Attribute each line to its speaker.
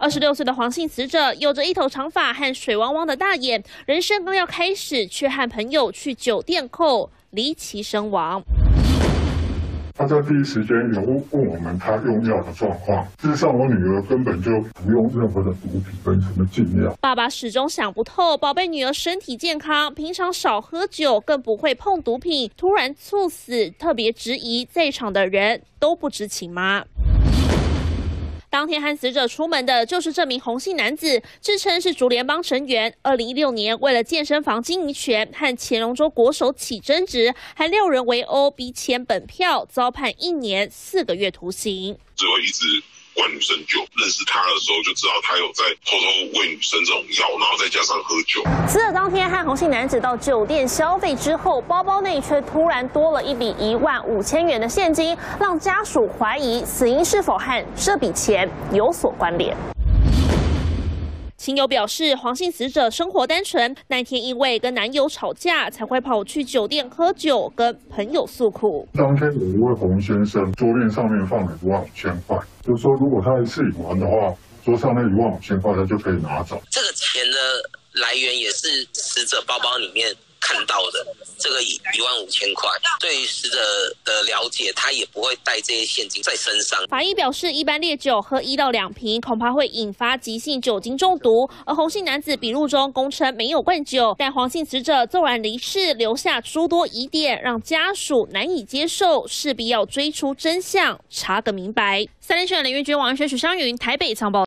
Speaker 1: 26岁的黄姓死者有着一头长发和水汪汪的大眼，人生刚要开始，却和朋友去酒店后离奇身亡。
Speaker 2: 他在第一时间有问我们他用药的状况，事实上我女儿根本就不用任何的毒品跟什么禁药。
Speaker 1: 爸爸始终想不透，宝贝女儿身体健康，平常少喝酒，更不会碰毒品，突然猝死，特别质疑在场的人都不知情吗？ 当天和死者出门的就是这名洪姓男子，自称是竹联帮成员。2016年，为了健身房经营权和前龙舟国手起争执，还6人围殴逼签本票，遭判1年4个月徒刑。
Speaker 3: 只会一直灌女生酒，认识他的时候就知道他有在偷偷喂女生这种药，然后再加上喝酒。
Speaker 1: 死者当天和洪姓男子到酒店消费之后，包包内却突然多了一笔15000元的现金，让家属怀疑死因是否和这笔钱有所关联。 亲友表示，黄姓死者生活单纯，那天因为跟男友吵架，才会跑去酒店喝酒，跟朋友诉苦。
Speaker 2: 当天有一位洪先生桌面上面放了15000块，就是说如果他一次领完的话，桌上那15000块他就可以拿走。
Speaker 4: 这个钱的来源也是死者包包里面看到的，这个15000块，对于死者的了解，他也不会带这些现金在身上。
Speaker 1: 法医表示，一般烈酒喝1到2瓶，恐怕会引发急性酒精中毒。而洪姓男子笔录中供称没有灌酒，但黄姓死者骤然离世，留下诸多疑点，让家属难以接受，势必要追出真相，查个明白。3立新闻林玉君、王文轩、许湘云台北仓报。